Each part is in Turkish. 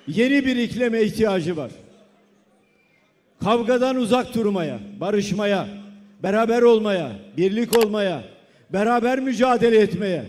yeni bir iklime ihtiyacı var. Kavgadan uzak durmaya, barışmaya, beraber olmaya, birlik olmaya, beraber mücadele etmeye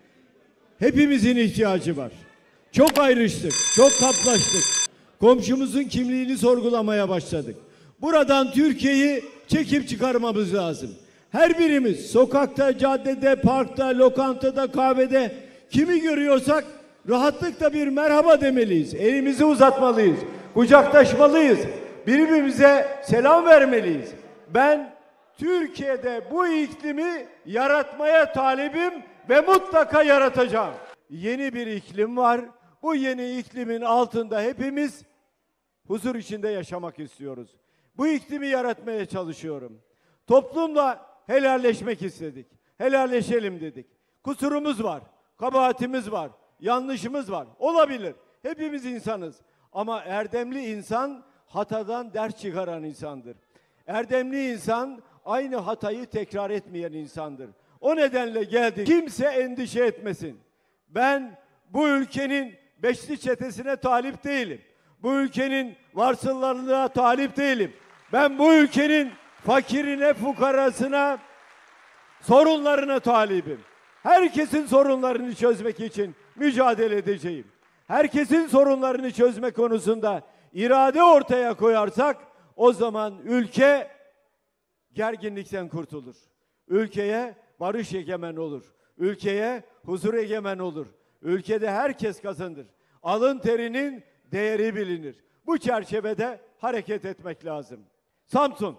hepimizin ihtiyacı var. Çok ayrıştık, çok kaplaştık. Komşumuzun kimliğini sorgulamaya başladık. Buradan Türkiye'yi çekip çıkarmamız lazım. Her birimiz sokakta, caddede, parkta, lokantada, kahvede kimi görüyorsak rahatlıkla bir merhaba demeliyiz. Elimizi uzatmalıyız. Kucaklaşmalıyız. Birbirimize selam vermeliyiz. Ben Türkiye'de bu iklimi yaratmaya talibim ve mutlaka yaratacağım. Yeni bir iklim var. Bu yeni iklimin altında hepimiz huzur içinde yaşamak istiyoruz. Bu iklimi yaratmaya çalışıyorum. Toplumla helalleşmek istedik. Helalleşelim dedik. Kusurumuz var, kabahatimiz var, yanlışımız var. Olabilir. Hepimiz insanız. Ama erdemli insan hatadan ders çıkaran insandır. Erdemli insan aynı hatayı tekrar etmeyen insandır. O nedenle geldik. Kimse endişe etmesin. Ben bu ülkenin beşli çetesine talip değilim. Bu ülkenin varsıllarına talip değilim. Ben bu ülkenin fakirine, fukarasına, sorunlarına talibim. Herkesin sorunlarını çözmek için mücadele edeceğim. Herkesin sorunlarını çözme konusunda irade ortaya koyarsak o zaman ülke gerginlikten kurtulur. Ülkeye barış egemen olur. Ülkeye huzur egemen olur. Ülkede herkes kazanır. Alın terinin değeri bilinir. Bu çerçevede hareket etmek lazım. Samsun,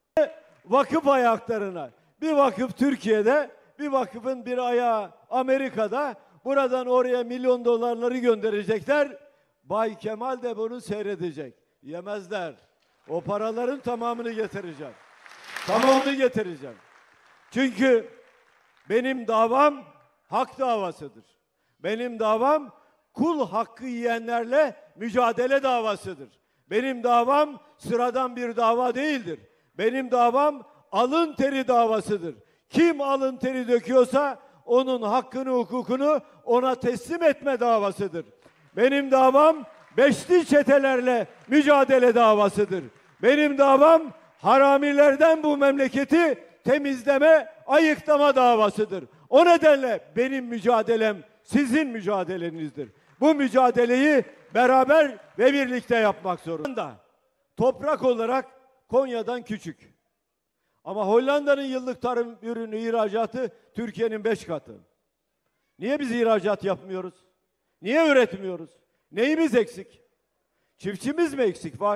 vakıf ayaklarına, bir vakıf Türkiye'de, bir vakıfın bir ayağı Amerika'da, buradan oraya milyon dolarları gönderecekler. Bay Kemal de bunu seyredecek. Yemezler. O paraların tamamını getireceğim. Tamamını getireceğim. Çünkü benim davam hak davasıdır. Benim davam kul hakkı yiyenlerle mücadele davasıdır. Benim davam sıradan bir dava değildir. Benim davam alın teri davasıdır. Kim alın teri döküyorsa onun hakkını, hukukunu ona teslim etme davasıdır. Benim davam beşli çetelerle mücadele davasıdır. Benim davam haramilerden bu memleketi temizleme, ayıklama davasıdır. O nedenle benim mücadelem sizin mücadelenizdir. Bu mücadeleyi beraber ve birlikte yapmak zorunda. Toprak olarak Konya'dan küçük. Ama Hollanda'nın yıllık tarım ürünü ihracatı Türkiye'nin 5 katı. Niye biz ihracat yapmıyoruz? Niye üretmiyoruz? Neyimiz eksik? Çiftçimiz mi eksik var?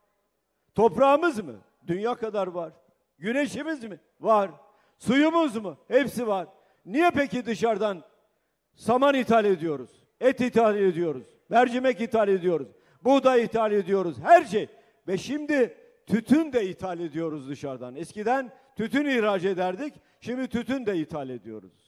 Toprağımız mı? Dünya kadar var. Güneşimiz mi? Var. Suyumuz mu? Hepsi var. Niye peki dışarıdan saman ithal ediyoruz? Et ithal ediyoruz. Mercimek ithal ediyoruz. Buğday ithal ediyoruz. Her şey. Ve şimdi tütün de ithal ediyoruz dışarıdan. Eskiden tütün ihraç ederdik. Şimdi tütün de ithal ediyoruz.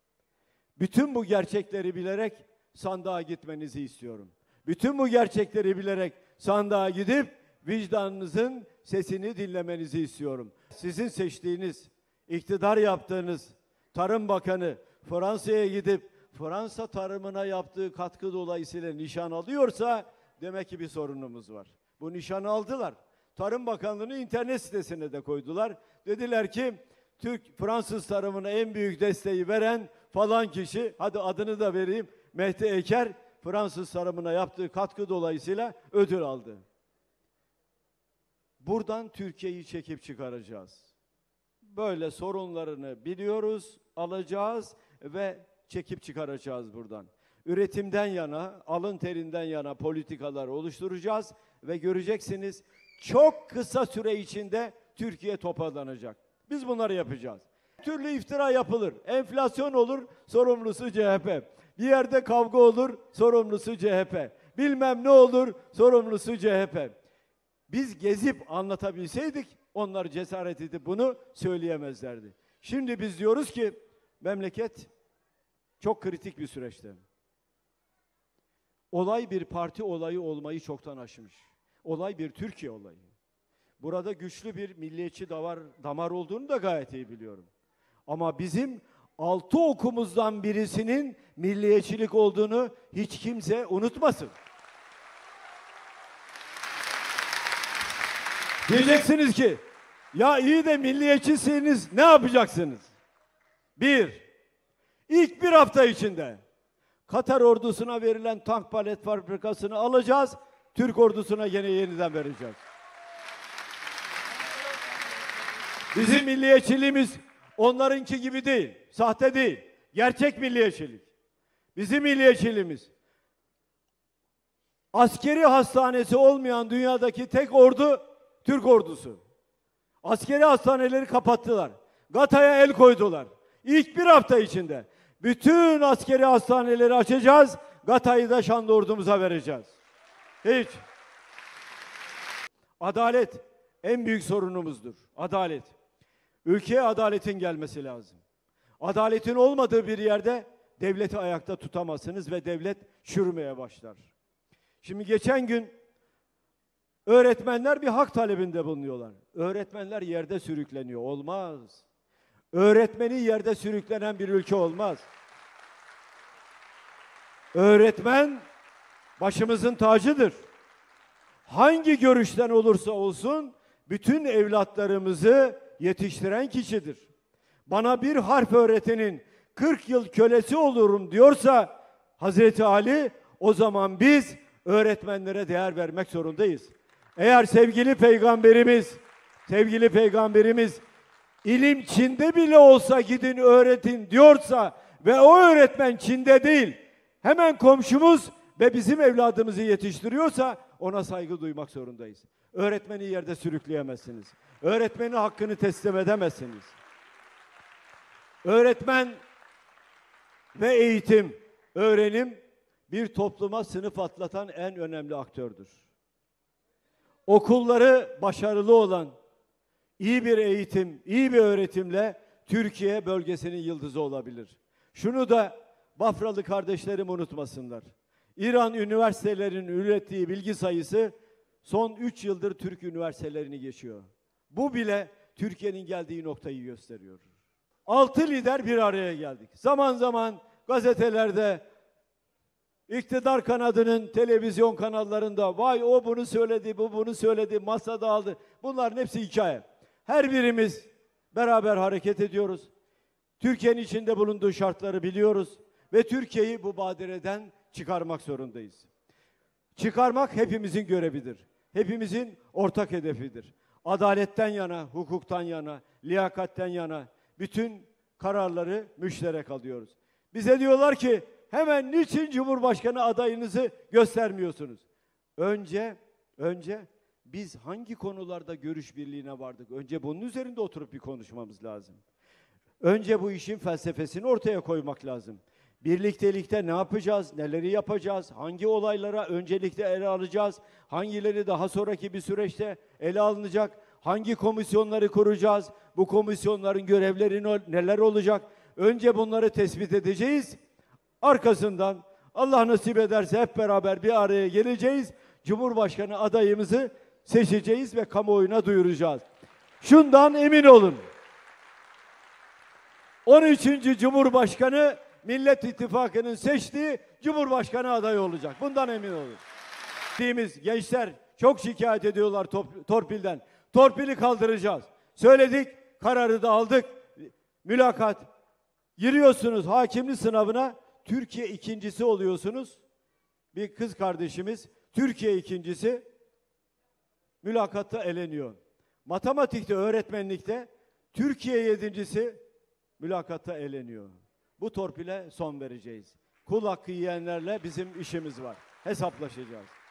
Bütün bu gerçekleri bilerek sandığa gitmenizi istiyorum. Bütün bu gerçekleri bilerek sandığa gidip vicdanınızın sesini dinlemenizi istiyorum. Sizin seçtiğiniz, iktidar yaptığınız Tarım Bakanı Fransa'ya gidip Fransa tarımına yaptığı katkı dolayısıyla nişan alıyorsa demek ki bir sorunumuz var. Bu nişanı aldılar. Tarım Bakanlığı'nın internet sitesine de koydular. Dediler ki Fransız tarımına en büyük desteği veren falan kişi, hadi adını da vereyim, Mehdi Eker, Fransız tarımına yaptığı katkı dolayısıyla ödül aldı. Buradan Türkiye'yi çekip çıkaracağız. Böyle sorunlarını biliyoruz, alacağız ve çekip çıkaracağız buradan. Üretimden yana, alın terinden yana politikalar oluşturacağız ve göreceksiniz çok kısa süre içinde Türkiye toparlanacak. Biz bunları yapacağız. Türlü iftira yapılır. Enflasyon olur, sorumlusu CHP. Bir yerde kavga olur, sorumlusu CHP. Bilmem ne olur, sorumlusu CHP. Biz gezip anlatabilseydik, onlar cesaret edip bunu söyleyemezlerdi. Şimdi biz diyoruz ki, memleket çok kritik bir süreçte. Olay bir parti olayı olmayı çoktan aşmış. Olay bir Türkiye olayı. Burada güçlü bir milliyetçi damar olduğunu da gayet iyi biliyorum. Ama bizim 6 okumuzdan birisinin milliyetçilik olduğunu hiç kimse unutmasın. Diyeceksiniz ki ya iyi de milliyetçisiniz, ne yapacaksınız? İlk bir hafta içinde Katar ordusuna verilen tank palet fabrikasını alacağız. Türk ordusuna gene yeniden vereceğiz. Bizim milliyetçiliğimiz onlarınki gibi değil, sahte değil. Gerçek milliyetçilik. Bizim milliyetçiliğimiz. Askeri hastanesi olmayan dünyadaki tek ordu Türk ordusu. Askeri hastaneleri kapattılar. GATA'ya el koydular. İlk bir hafta içinde bütün askeri hastaneleri açacağız. GATA'yı da şanlı ordumuza vereceğiz. Hiç. Adalet en büyük sorunumuzdur. Adalet. Ülkeye adaletin gelmesi lazım. Adaletin olmadığı bir yerde devleti ayakta tutamazsınız ve devlet çürümeye başlar. Şimdi geçen gün öğretmenler bir hak talebinde bulunuyorlar. Öğretmenler yerde sürükleniyor. Olmaz. Öğretmeni yerde sürüklenen bir ülke olmaz. Öğretmen başımızın tacıdır. Hangi görüşten olursa olsun bütün evlatlarımızı yetiştiren kişidir. Bana bir harf öğretenin 40 yıl kölesi olurum diyorsa Hazreti Ali, o zaman biz öğretmenlere değer vermek zorundayız. Eğer sevgili peygamberimiz ilim Çin'de bile olsa gidin öğretin diyorsa ve o öğretmen Çin'de değil, hemen komşumuz ve bizim evladımızı yetiştiriyorsa ona saygı duymak zorundayız. Öğretmeni yerde sürükleyemezsiniz. Öğretmenin hakkını teslim edemezsiniz. Öğretmen ve eğitim, öğrenim bir topluma sınıf atlatan en önemli aktördür. Okulları başarılı olan, iyi bir eğitim, iyi bir öğretimle Türkiye bölgesinin yıldızı olabilir. Şunu da Bafralı kardeşlerim unutmasınlar. İran üniversitelerinin ürettiği bilgi sayısı son 3 yıldır Türk üniversitelerini geçiyor. Bu bile Türkiye'nin geldiği noktayı gösteriyor. 6 lider bir araya geldik. Zaman zaman gazetelerde, iktidar kanadının televizyon kanallarında vay o bunu söyledi, bu bunu söyledi, masada aldı. Bunların hepsi hikaye. Her birimiz beraber hareket ediyoruz. Türkiye'nin içinde bulunduğu şartları biliyoruz ve Türkiye'yi bu badireden çıkarmak zorundayız. Çıkarmak hepimizin görevidir. Hepimizin ortak hedefidir. Adaletten yana, hukuktan yana, liyakatten yana bütün kararları müşterek alıyoruz. Bize diyorlar ki hemen niçin Cumhurbaşkanı adayınızı göstermiyorsunuz? Önce biz hangi konularda görüş birliğine vardık? Önce bunun üzerinde oturup bir konuşmamız lazım. Önce bu işin felsefesini ortaya koymak lazım. Birliktelikte ne yapacağız, neleri yapacağız, hangi olaylara öncelikle ele alacağız, hangileri daha sonraki bir süreçte ele alınacak, hangi komisyonları kuracağız, bu komisyonların görevleri neler olacak? Önce bunları tespit edeceğiz. Arkasından Allah nasip ederse hep beraber bir araya geleceğiz. Cumhurbaşkanı adayımızı seçeceğiz ve kamuoyuna duyuracağız. Şundan emin olun. 13. Cumhurbaşkanı Millet İttifakı'nın seçtiği Cumhurbaşkanı adayı olacak. Bundan emin olun. Dediğimiz gençler çok şikayet ediyorlar torpilden. Torpili kaldıracağız. Söyledik, kararı da aldık. Mülakat. Giriyorsunuz hakimlik sınavına, Türkiye ikincisi oluyorsunuz. Bir kız kardeşimiz Türkiye ikincisi mülakatta eleniyor. Matematikte, öğretmenlikte Türkiye yedincisi mülakatta eleniyor. Bu torpile son vereceğiz. Kul hakkı yiyenlerle bizim işimiz var. Hesaplaşacağız.